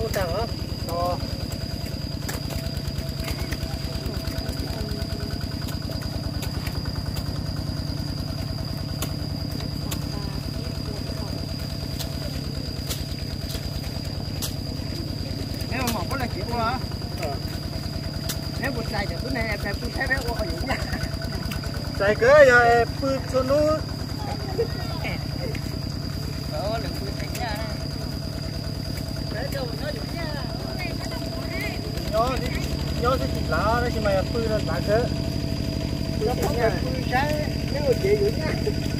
tao hả? Ờ. Nếu mà có là chuyện quá. Nếu một sai thì tối nay em phải put thấy bé ô ở dưới nhà. Sai cái giờ em put cho nó. Đó là put thấy nha. Để cho nó dưới nhà. Nhớ thì chỉ lá đấy chứ mà put lên lại thế. Nó không phải put trái nếu mà chị dưới nhà.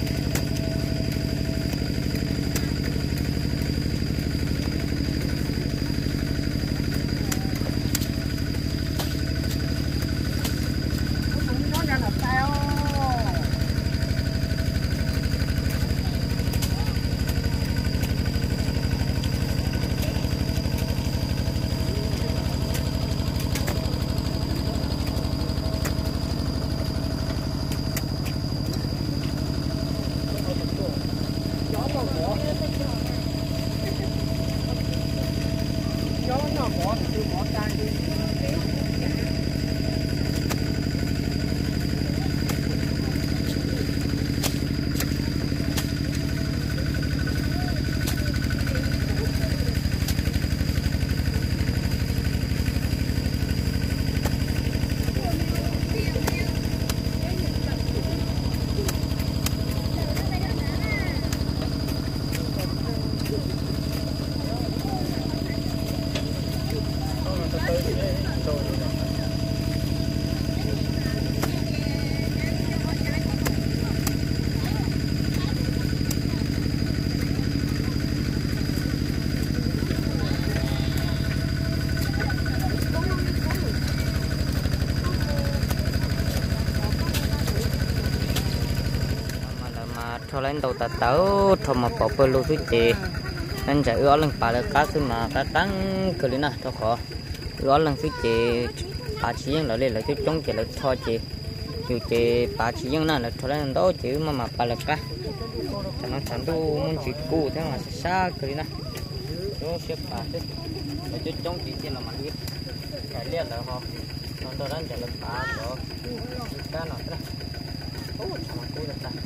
thôi lên đầu ta tấu thôi mà bỏ bơ luôn thứ chị nên chạy ướt lần bà là cá xứ mà cá trắng cứ lên nè cho khó ướt lần thứ chị bà chỉ những lợi là chút chống chị là thôi chị dù chị bà chỉ những là thôi lên đó chứ mà bà là cá cho nó chẳng đâu muốn chị cụ thế mà xa cứ lên nè đó xếp bà thế là chút chống chị trên là mặt biết chạy liền là họ nó tôi đang chạy lên bà đó cá nào thế này ôi mà cụ được ta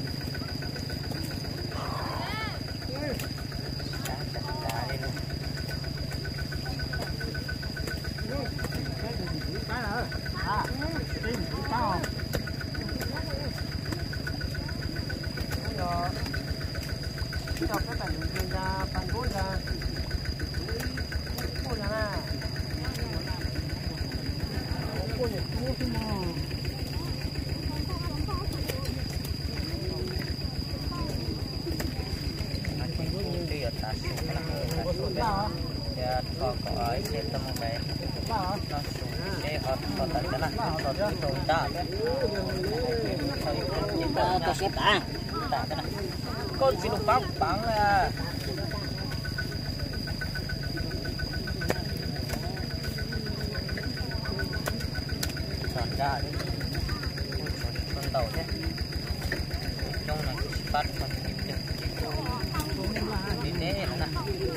con xin được bắn à chọn ra đi con tàu thế trong này bắt con kịp được đi thế nè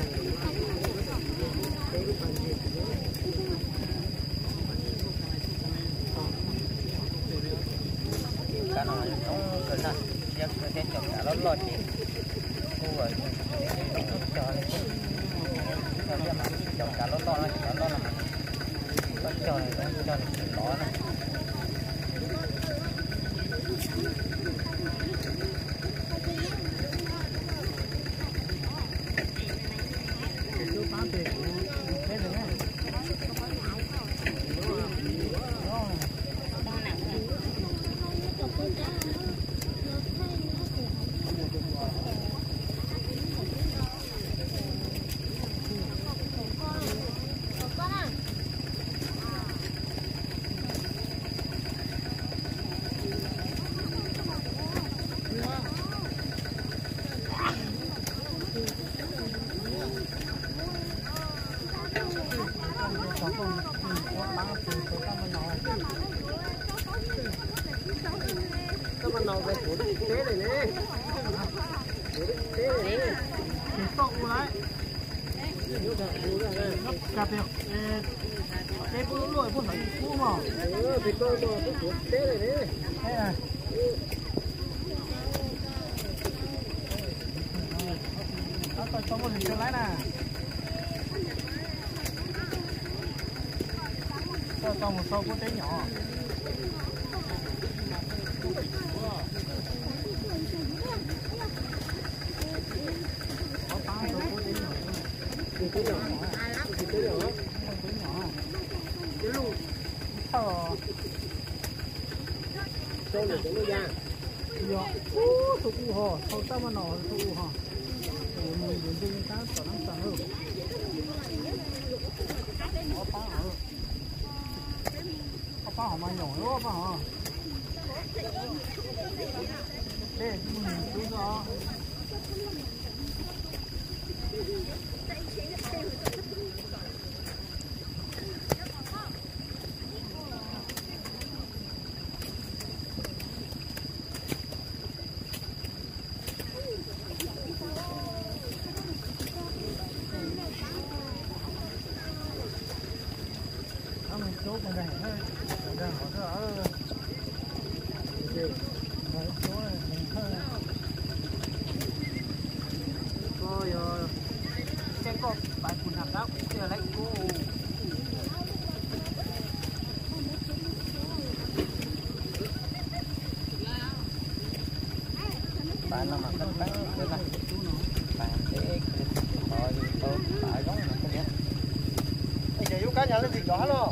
cái nào trong cái này chiếc cái chồng cả nó lọt đi cô rồi cho lên cho cái mà chồng cả nó to này nó là có cho này nó này nào về của thế này nè, thế này nè, tông lại, cà phê cái bún lội bún phải cũ mà thì tôi mà cái cuốn té này đấy thế à tôi cho một hình lái nè cho một số cuốn té nhỏ đây là cái gì à? Dạ, thục u hò, thầu ta mà nọ thục u hò. Mình đến đây cá tao nắng tao rồi. Có phá hỏng mà nhỏ nữa phá hỏng. Đây, đúng rồi. Bạn nó mà cắt cắt được không? Bạn cái hỏi tôi phải giống là cái gì? Bây giờ yêu cá nhà lên gì đó luôn.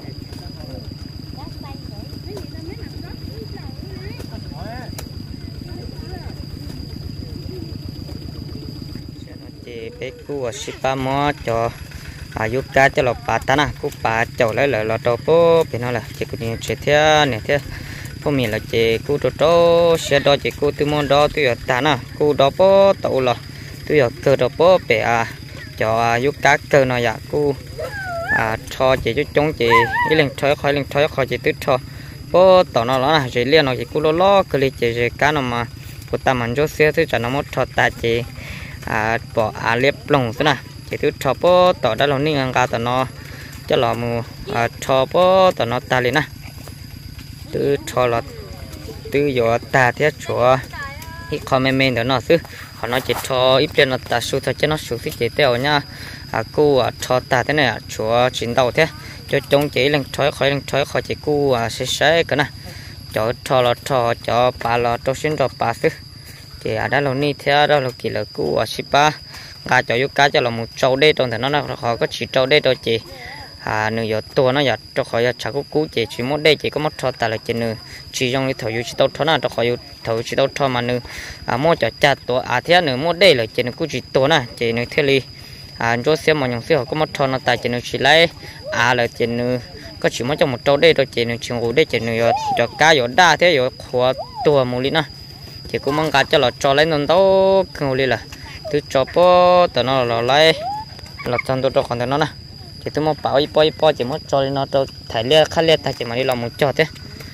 Chị bé cua shippa mò cho yêu cá cho lộc bà ta na, cú bà chậu lấy lại lọt đầu bố, bên nó là chị cũng như chuyện thế này thế. Phong mình là chị cú trâu xe đó chị cú từ món đó tôi ở ta na cú đó bố tàu là tôi ở cơ đó bố bể cho giúp cá cơ nó dạ cú cho chị chút chống chị cái lần thôi khỏi chị tức cho bố tàu nó là chị liên nó chị cú lo cái li chị cá nó mà của ta mình cho xe thứ cho nó mất cho ta chị bỏ liếp lồng thế nào chị tức cho bố tàu đã lâu ninh ăn tàu nó cho lò mù cho bố tàu nó ta liền na từ cho là từ giờ ta thiết chúa ít comment đó nó chứ họ nói chỉ cho ít tiền là ta số thôi chứ nó số thì chỉ tiêu nha cô cho ta thế này chúa chiến đấu thế cho chống chỉ lên thói khỏi chỉ cô sẽ cái này cho là cho bà là cho xin cho bà chứ thì đã lâu ni theo đó là kỳ là cô shippa cá cho yêu cá cho là một trâu đây trong thì nó họ có chỉ trâu đây thôi chị nửa giờ tua nó giờ cho khỏi chả có cú chỉ một đây chỉ có một thọ ta là chỉ nửa chỉ trong cái thầu yêu chỉ tao thọ nào cho khỏi thầu chỉ tao thọ mà nửa mua cho cha tua thế nửa một đây là chỉ nửa cú chỉ tua nè chỉ nửa thế li cho xem mà nhung xem có một thọ nó tại chỉ nửa chỉ lấy là chỉ nửa có chỉ một trong một trâu đây thôi chỉ nửa chỉ ngủ đây chỉ nửa cho cá giờ đa thế giờ khóa tua một li nè chỉ cũng mong cá cho là cho lấy nón tao ngủ li là từ cho po tao nó là lấy là chân tôi cho còn tao nó nè thì tôi muốn bảo po chỉ muốn cho nó cho thải lia khát lia ta chỉ mà đi làm một cho thế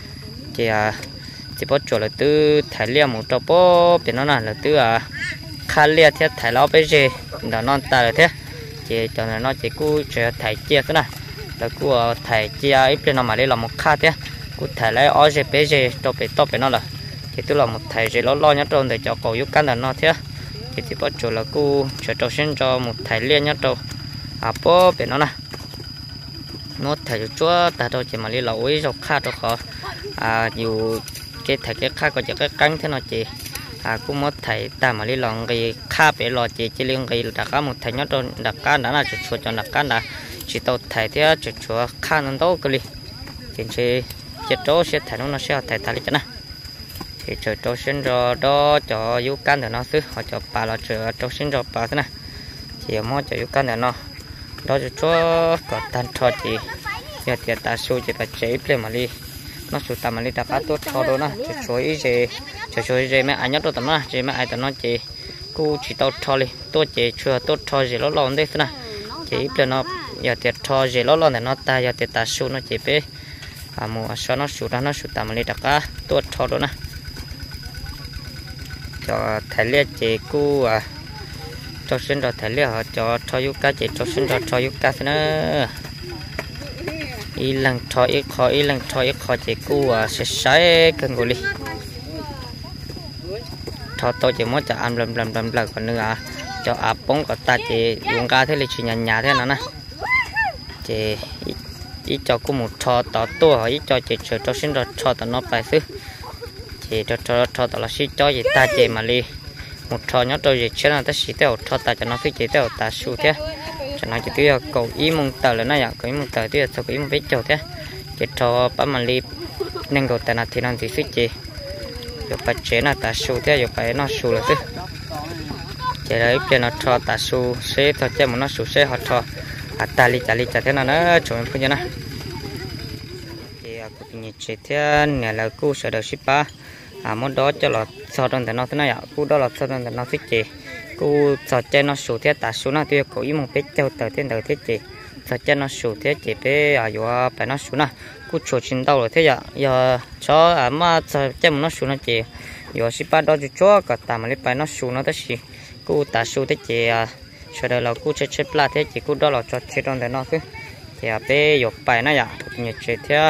chỉ bắt cho là từ thải lia một cho po thì nó là từ khát lia thế thải lao bây giờ đó non ta là thế chỉ cho nó chỉ cú chờ thải chia thế này là cú thải chia ít lên nó mà đi làm một khát thế cú thải lấy ở giờ bây giờ cho bị to bị nó là thì tôi làm một thải gì lo nhớ trôn để cho cầu giúp căn là nó thế thì chỉ bắt cho là cú chờ cho xin cho một thải lia nhớ trôn po bị nó nè nó thầy chúa ta đâu chỉ mà đi lẩu ấy rồi khá rồi khó dù cái thầy cái khá có chỉ cái cắn thế nào chị cũng mất thầy ta mà đi lòng cái khá bị lò chị chỉ liên cái đặt cá một thầy nhớ đâu đặt cá đã là chuột cho đặt cá là chỉ tàu thầy thế chuột khá nó đâu cái gì thì chỉ chỗ sẽ thầy nó sẽ thầy thầy cho nè thì chờ chỗ sinh rồi đó cho yêu can để nó xứ họ cho bà là chờ chỗ sinh rồi bà thế này chỉ mua cho yêu can để nó đó cho chúa có tan cho chị giờ thì ta số chỉ phải chế lên mà đi nó số ta mà đi ta cá tốt cho đó nè cho chúa gì mấy anh nhớ tôi tầm đó chị mấy ai tầm nó chị cô chỉ tao cho đi tôi chị chưa tốt cho gì nó lon đấy nè chị lên nó giờ thì cho gì nó lon để nó ta giờ thì ta số nó chỉ bé mua sao nó số đó nó số ta mà đi ta cá tốt cho đó nè cho thầy liệt chị cô cho sinh rồi thầy liệu họ cho yêu cá chỉ cho sinh rồi cho yêu cá thế nữa y lần cho ít khó chỉ cua sẽ sấy cần ngồi đi cho tôi chỉ muốn cho ăn lầm còn nữa cho áp bóng của ta chỉ dùng cá thế là chỉ nhà thế nào nè chỉ ít cho cũng một cho tao tua ít cho chỉ cho sinh rồi cho tao nó phải xứ chỉ cho tao là xí cho gì ta chỉ mà đi một trò nhớ tôi gì chứ là ta xí theo cho ta cho nó xí chỉ theo ta su thế cho nó chỉ tiêu cầu ý mong tờ là nó dạng cầu ý mong tờ tiêu cho ý mong biết cho thế chỉ cho bắt mà đi nên cầu ta là thì năng gì xí chỉ rồi phải chế là ta su thế rồi phải nó su là chứ chỉ đấy bên nó cho ta su xí thôi chứ mà nó su xí họ cho ta li chả thế nào nữa cho mình phân nè thì cũng như chế thế này là cô sẽ được ship món đó cho là sau đó thì nó thế này ạ cô đó là sau đó thì nó thích chị cô sau trên nó sụt thế ta xuống nó tiêu cổ ý một biết theo tờ thiên đời thế chị sau trên nó sụt thế chị bé ở vừa phải nó xuống nè cô chuột chín đâu rồi thế ạ giờ cho mà sau trên nó xuống nó chị giờ ship đó cho cả ta mà lấy phải nó xuống nó thế gì cô ta xuống thế chị sau đó là cô chơi plá thế chị cô đó là cho chơi trong thế nó chứ thì bé giờ phải nó ạ cũng như chơi thế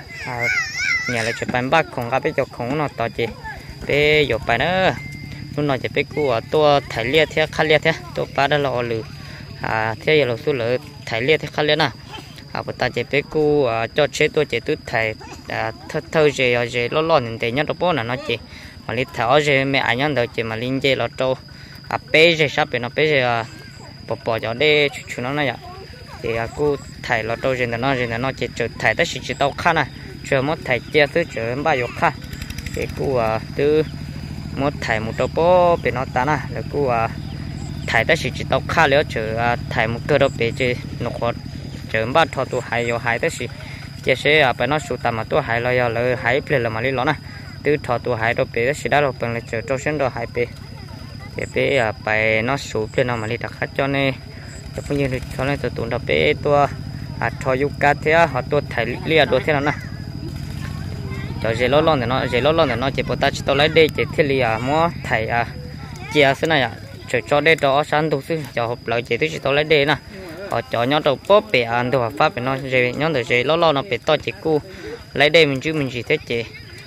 nhà là chụp ảnh bác không có biết cho không nó to chị bé dục bài nữa lúc nào chỉ biết của tôi thải liệt thế khá liệt thế tôi ba đã lo lử thế giờ là số lượng thải liệt thế khá liệt nè của ta chỉ biết của cho chế tôi chỉ tôi thải thơ gì lo nhìn thấy nhớ đâu bố là nó chị mà đi thảo gì mẹ anh nhớ được chị mà linh gì là trâu bé gì sắp bị nó bé gì bỏ cho đây chú nó này ạ thì cô thải là trâu gì nó chỉ thải tới chỉ tao khá này chờ một thầy chia thứ chờ bao nhiêu khác để cô từ một thầy một đầu bó bên nó ta na để cô thầy ta chỉ tao khá léo chờ thầy một cơ đâu bị chứ nó khó chờ bao thọ tu hay rồi hay tới gì chia sẻ bên nó sụt tầm mà tu hay là hay plei là mà đi lo na từ thọ tu hay đâu bị đó chỉ đã đâu bên là chờ cho sinh đâu hay bị để bị bài nó sụt plei nó mà đi đặt khách cho nên để bây giờ cho nên tụi nó bị tua thọ yuka thế họ tua thầy lia đồ thế nào nè cho dễ lo thì nó chỉ bắt ta chỉ tao lấy đây chỉ thiết lý mua thầy chia thế này cho đây đó sáng đủ thứ cho hộp lại chỉ tôi tao lấy đây nè họ cho nhau đầu bóp bể ăn đồ pháp phải nó dễ nhau đầu dễ lo nó bể to chỉ cu lấy đây mình chỉ thế chỉ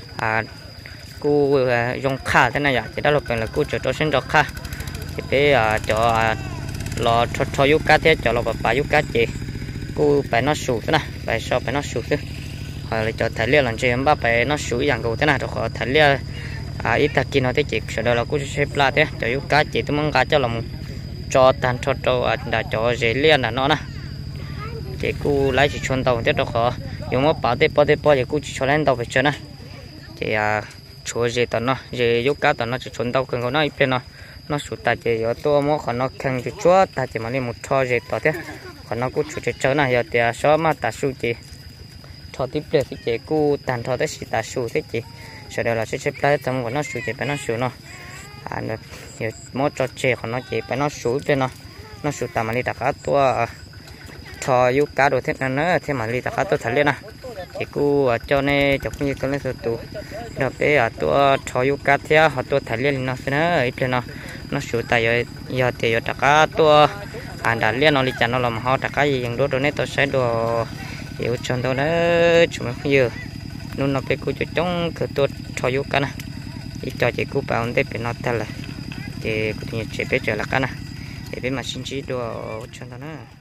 cu dùng khá thế này chỉ đã là cu cho sinh cho khá thì bé cho lo cho yuka thế cho lo bà yuka chỉ cu phải nó sụt thế này phải nó sụt thế lại cho thải liệt làm chơi em ba phải nó sủi dạng cầu thế này rồi thải liệt ít ta kia nó thế chị sau đó là cũng sẽ plá thế cho yêu cá chị tôi muốn cá cho lòng cho tan cho trâu đã cho dễ liên là nó nè chị cô lấy chỉ chôn tàu thế đó khó dùng một bảo thế thì cô chỉ cho lên tàu phải chơi nè chị chúa dễ tao nó dễ yêu cá tao nó chỉ chôn tàu cần có nó ít bên nó sụt ta chị ở tôi mua còn nó khăn chỉ chúa ta chỉ mà lên một cho dễ tao thế còn nó cũng chủ chơi này giờ thì số mà ta su chị thọ tiếp được thì chị cô tàn thọ tới chỉ ta su thế chị sau đó là sẽ xếp lại tầm của nó su chị phải nó su nó nó nhiều mốt cho chị còn nó chị phải nó su cho nó su tầm mà đi đặt cá tua thọ yêu cá đồ thế nữa thế mà đi đặt cá tua thật lên nè chị cô cho nên cho cũng như tôi lấy số tụ rồi bé tua thọ yêu cá thế họ tua thật lên nó sẽ nó ít lên nó su tại giờ thì đặt cá tua đã liên nó đi chăn nó làm họ đặt cá gì đồ này tôi sẽ đồ hiểu chọn đâu nữa chúng mình bây giờ luôn nó phải cố cho trong cửa tôi cho vô cái này ít cho chị cô bảo để bên nó ta là thì cũng như chị biết trở là cái này để bên mà xin chỉ đồ chọn đâu nữa